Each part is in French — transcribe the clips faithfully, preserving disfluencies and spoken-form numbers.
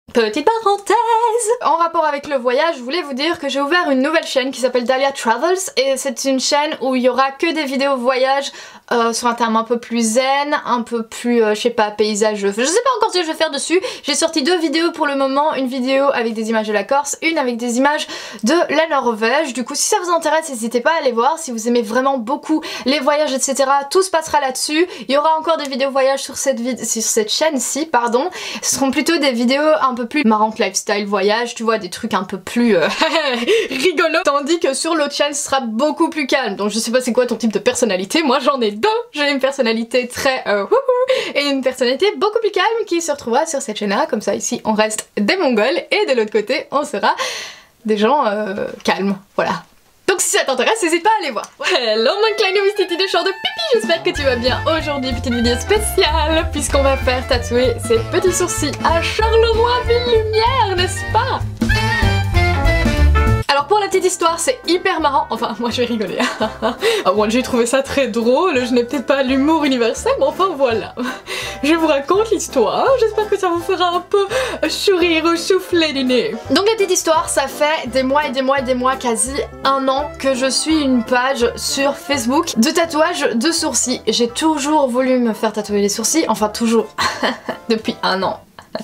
Petite parenthèse! En rapport avec le voyage, je voulais vous dire que j'ai ouvert une nouvelle chaîne qui s'appelle Dahlia Travels et c'est une chaîne où il y aura que des vidéos voyage euh, sur un terme un peu plus zen, un peu plus, euh, je sais pas, paysageux. Je sais pas encore ce que je vais faire dessus. J'ai sorti deux vidéos pour le moment, une vidéo avec des images de la Corse, une avec des images de la Norvège. Du coup, si ça vous intéresse, n'hésitez pas à aller voir. Si vous aimez vraiment beaucoup les voyages, et cetera, tout se passera là-dessus. Il y aura encore des vidéos voyage sur cette, sur cette chaîne-ci, pardon. Ce seront plutôt des vidéos un peu plus marrantes, lifestyle, voyage, tu vois, des trucs un peu plus euh, rigolos. Tandis que sur l'autre chaîne, ce sera beaucoup plus calme. Donc je sais pas c'est quoi ton type de personnalité, moi j'en ai deux. J'ai une personnalité très euh, wouhou et une personnalité beaucoup plus calme qui se retrouvera sur cette chaîne-là. Comme ça, ici, on reste des Mongols et de l'autre côté, on sera des gens euh, calmes. Voilà. Donc si ça t'intéresse, n'hésite pas à aller voir. Hello mon kleine Wistiti de champ de pipi, j'espère que tu vas bien. Aujourd'hui, petite vidéo spéciale, puisqu'on va faire tatouer ces petits sourcils à Charleroi Ville-Lumière, n'est-ce pas? Alors pour la petite histoire, c'est hyper marrant, enfin moi je vais rigoler. Ah, moi j'ai trouvé ça très drôle, je n'ai peut-être pas l'humour universel, mais enfin voilà. Je vous raconte l'histoire, j'espère que ça vous fera un peu sourire ou souffler du nez. Donc la petite histoire, ça fait des mois et des mois et des mois, quasi un an que je suis une page sur Facebook de tatouage de sourcils. J'ai toujours voulu me faire tatouer les sourcils, enfin toujours, depuis un an.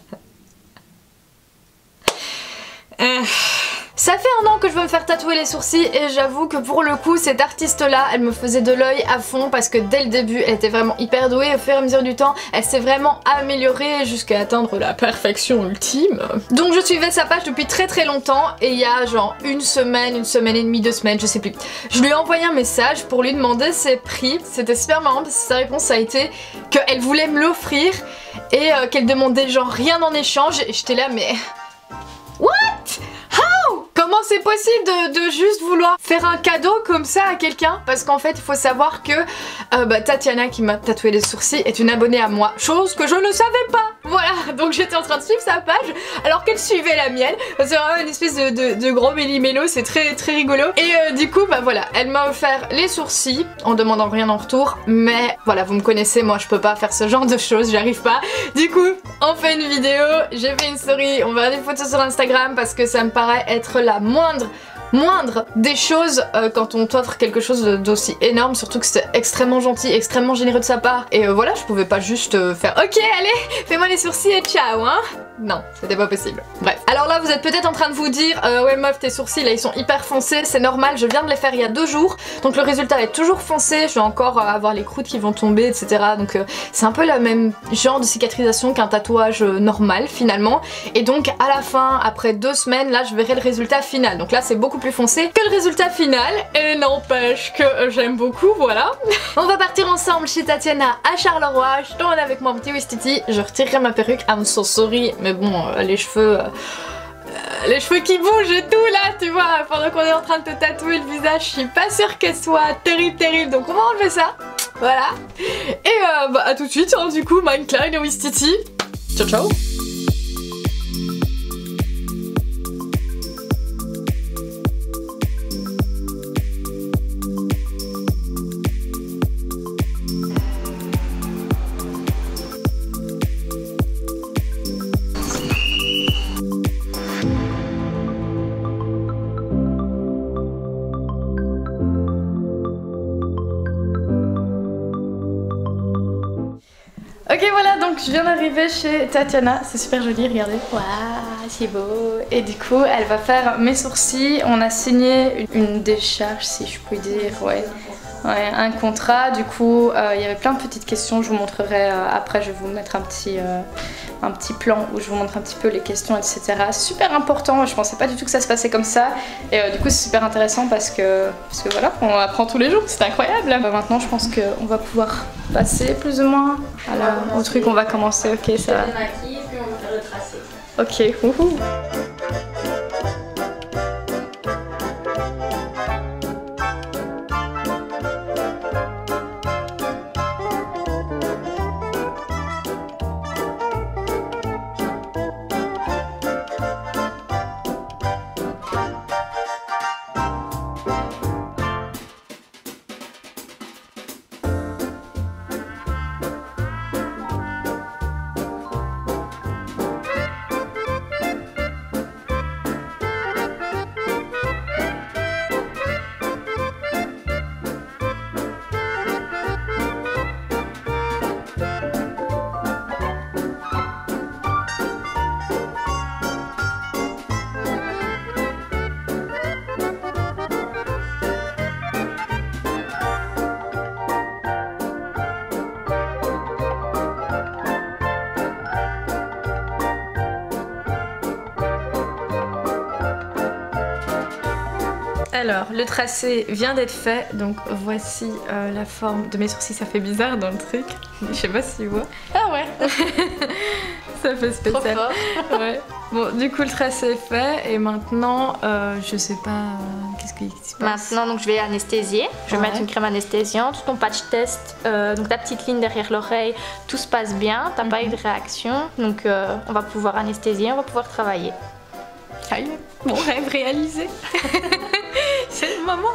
euh... Ça fait un an que je veux me faire tatouer les sourcils et j'avoue que pour le coup cette artiste là elle me faisait de l'œil à fond parce que dès le début elle était vraiment hyper douée. Au fur et à mesure du temps elle s'est vraiment améliorée jusqu'à atteindre la perfection ultime. Donc je suivais sa page depuis très très longtemps et il y a genre une semaine, une semaine et demie, deux semaines, je sais plus, je lui ai envoyé un message pour lui demander ses prix. C'était super marrant parce que sa réponse a été qu'elle voulait me l'offrir et euh, qu'elle demandait genre rien en échange et j'étais là mais... What? Comment c'est possible de, de juste vouloir faire un cadeau comme ça à quelqu'un? Parce qu'en fait il faut savoir que euh, bah, Tatiana qui m'a tatoué les sourcils est une abonnée à moi, chose que je ne savais pas. Voilà, donc j'étais en train de suivre sa page alors qu'elle suivait la mienne. C'est vraiment une espèce de, de, de gros méli-mélo, c'est très très rigolo. Et euh, du coup bah voilà, elle m'a offert les sourcils en demandant rien en retour. Mais voilà, vous me connaissez, moi je peux pas faire ce genre de choses, j'arrive pas. Du coup on fait une vidéo, j'ai fait une story, on verra des photos sur Instagram parce que ça me paraît être la moindre moindre des choses euh, quand on t'offre quelque chose d'aussi énorme, surtout que c'était extrêmement gentil, extrêmement généreux de sa part et euh, voilà, je pouvais pas juste euh, faire ok allez fais-moi les sourcils et ciao hein. Non, c'était pas possible. Bref. Alors là vous êtes peut-être en train de vous dire euh, ouais meuf tes sourcils là ils sont hyper foncés, c'est normal, je viens de les faire il y a deux jours donc le résultat est toujours foncé, je vais encore euh, avoir les croûtes qui vont tomber etc, donc euh, c'est un peu le même genre de cicatrisation qu'un tatouage euh, normal finalement et donc à la fin après deux semaines là je verrai le résultat final, donc là c'est beaucoup plus foncé que le résultat final et n'empêche que euh, j'aime beaucoup, voilà. On va partir ensemble chez Tatiana à Charleroi, je tourne avec mon petit Wistiti, je retirerai ma perruque, I'm so sorry. Mais bon, euh, les cheveux... Euh, euh, les cheveux qui bougent et tout là, tu vois, pendant qu'on est en train de te tatouer le visage, je suis pas sûre qu'elle soit terrible terrible, donc on va enlever ça. Voilà. Et euh, bah à tout de suite, hein, du coup, mein kleine Wistiti. Ciao ciao. Ok voilà, donc je viens d'arriver chez Tatiana, c'est super joli, regardez. Waouh, c'est beau. Et du coup, elle va faire mes sourcils, on a signé une décharge si je puis dire, ouais. Ouais, un contrat, du coup euh, il y avait plein de petites questions, je vous montrerai euh, après, je vais vous mettre un petit, euh, un petit plan où je vous montre un petit peu les questions etc. Super important, je pensais pas du tout que ça se passait comme ça et euh, du coup c'est super intéressant parce que, parce que voilà, on apprend tous les jours, c'est incroyable. Bah, maintenant je pense qu'on va pouvoir passer plus ou moins à la, au truc, on va commencer, ok ça va. Ok, wouhou. Alors, le tracé vient d'être fait, donc voici euh, la forme de mes sourcils. Ça fait bizarre dans le truc, je sais pas si tu vois. Ah ouais. Ça fait spécial. Trop fort. Ouais. Bon, du coup le tracé est fait et maintenant, euh, je sais pas, euh, qu'est-ce qui se passe. Maintenant, donc je vais anesthésier. Je vais Ouais. mettre une crème anesthésiante. Ton patch test, euh, donc ta petite ligne derrière l'oreille, tout se passe bien. T'as mm-hmm. pas eu de réaction, donc euh, on va pouvoir anesthésier, on va pouvoir travailler. Aïe, mon rêve réalisé. C'est le moment.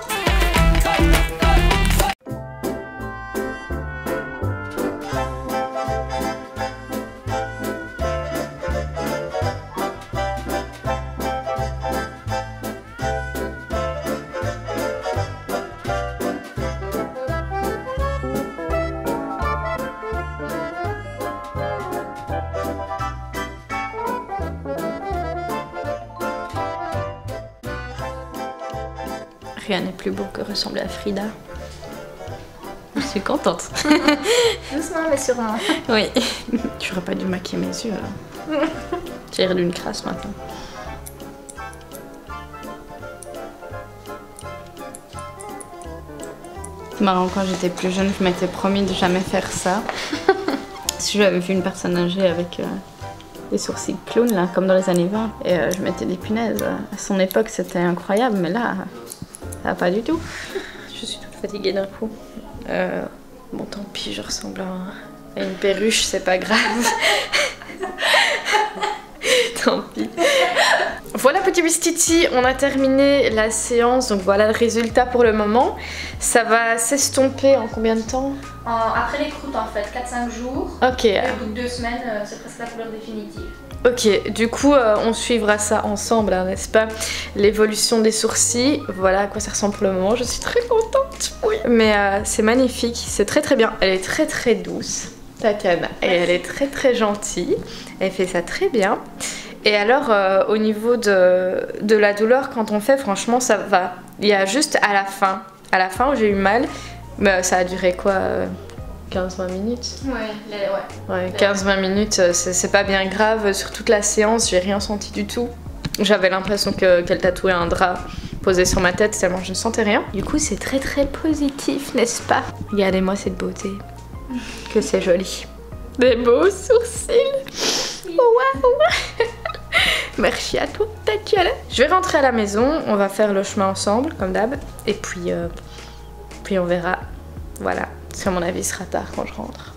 Rien n'est plus beau que ressembler à Frida. Je suis contente. Doucement mais sûrement. Oui. J'aurais pas dû maquiller mes yeux là. J'ai l'air d'une crasse maintenant. C'est marrant, quand j'étais plus jeune, je m'étais promis de jamais faire ça. Si j'avais vu une personne âgée avec euh, des sourcils clown là, comme dans les années vingt, et euh, je mettais des punaises. À son époque, c'était incroyable, mais là. Ah, pas du tout. Je suis toute fatiguée d'un coup. Euh, bon, tant pis, je ressemble à une perruche, c'est pas grave. Tant pis. Voilà petit Wistiti, on a terminé la séance, donc voilà le résultat pour le moment. Ça va s'estomper en combien de temps? en, Après les croûtes en fait, quatre cinq jours. Ok. Et au bout de deux semaines, euh, c'est presque la couleur définitive. Ok, du coup euh, on suivra ça ensemble, hein, n'est-ce pas? L'évolution des sourcils, voilà à quoi ça ressemble pour le moment, je suis très contente, oui. Mais euh, c'est magnifique, c'est très très bien, elle est très très douce, Tatiana, et elle est très très gentille, elle fait ça très bien. Et alors euh, au niveau de, de la douleur quand on fait, franchement ça va. Il y a juste à la fin, à la fin où j'ai eu mal, mais ça a duré quoi euh, quinze vingt minutes. Ouais, les, ouais. Ouais, quinze vingt minutes, c'est pas bien grave. Sur toute la séance, j'ai rien senti du tout. J'avais l'impression que, qu'elle tatouait un drap posé sur ma tête tellement je ne sentais rien. Du coup, c'est très très positif, n'est-ce pas? Regardez-moi cette beauté. Que c'est joli. Des beaux sourcils. Waouh. Merci à toi, Tatiana. Je vais rentrer à la maison, on va faire le chemin ensemble, comme d'hab. Et puis, euh, puis on verra. Voilà. Parce qu'à mon avis, il sera tard quand je rentre.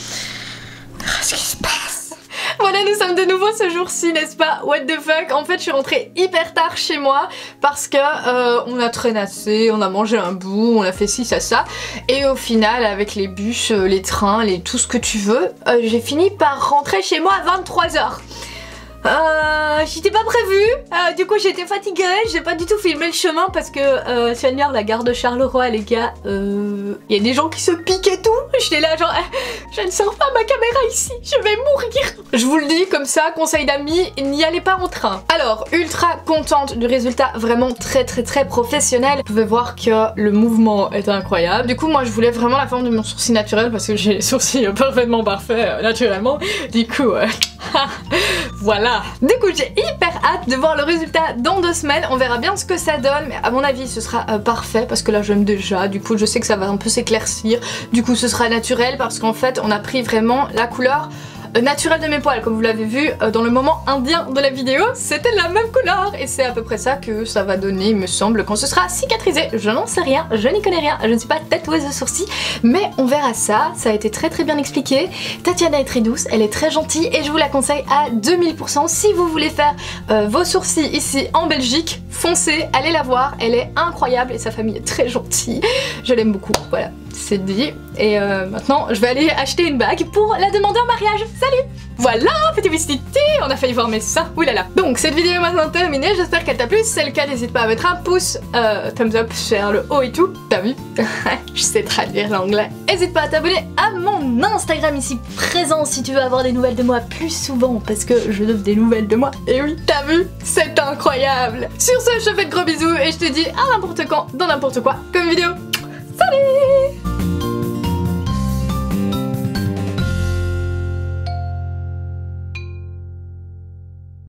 On verra ce qui se passe. Voilà, nous sommes de nouveau ce jour-ci, n'est-ce pas? What the fuck? En fait, je suis rentrée hyper tard chez moi parce que euh, on a traînassé, on a mangé un bout, on a fait ci, ça, ça. Et au final, avec les bus, les trains, les tout ce que tu veux, euh, j'ai fini par rentrer chez moi à vingt-trois heures. Euh, j'étais pas prévue, euh, du coup j'étais fatiguée, j'ai pas du tout filmé le chemin parce que euh, Seigneur, la gare de Charleroi les gars, euh, y a des gens qui se piquent et tout, j'étais là genre je ne sors pas ma caméra ici, je vais mourir. Je vous le dis comme ça, conseil d'amis, n'y allez pas en train. Alors, ultra contente du résultat, vraiment très très très professionnel. Vous pouvez voir que le mouvement est incroyable. Du coup moi je voulais vraiment la forme de mon sourcil naturel parce que j'ai les sourcils parfaitement parfaits euh, naturellement. Du coup euh, voilà. Du coup j'ai hyper hâte de voir le résultat dans deux semaines, on verra bien ce que ça donne, mais à mon avis ce sera euh, parfait parce que là j'aime déjà, du coup je sais que ça va un peu s'éclaircir, du coup ce sera naturel parce qu'en fait on a pris vraiment la couleur naturel de mes poils, comme vous l'avez vu euh, dans le moment indien de la vidéo, c'était la même couleur et c'est à peu près ça que ça va donner, il me semble, quand ce sera cicatrisé. Je n'en sais rien, je n'y connais rien, je ne suis pas tatoueuse de sourcils, mais on verra ça, ça a été très très bien expliqué. Tatiana est très douce, elle est très gentille et je vous la conseille à deux mille pour cent. Si vous voulez faire euh, vos sourcils ici en Belgique, foncez, allez la voir, elle est incroyable et sa famille est très gentille, je l'aime beaucoup, voilà, c'est dit. Et euh, maintenant je vais aller acheter une bague pour la demander en mariage. Salut! Voilà, petit Wistiti, on a failli voir mes seins, oulala. Donc cette vidéo est maintenant terminée, j'espère qu'elle t'a plu. Si c'est le cas, n'hésite pas à mettre un pouce, euh, thumbs up vers le haut et tout, t'as vu? Je sais traduire l'anglais. N'hésite pas à t'abonner à mon Instagram ici présent si tu veux avoir des nouvelles de moi plus souvent, parce que je donne des nouvelles de moi. Et oui, t'as vu? C'est incroyable. Sur ce, je te fais de gros bisous et je te dis à n'importe quand, dans n'importe quoi, comme vidéo. Salut!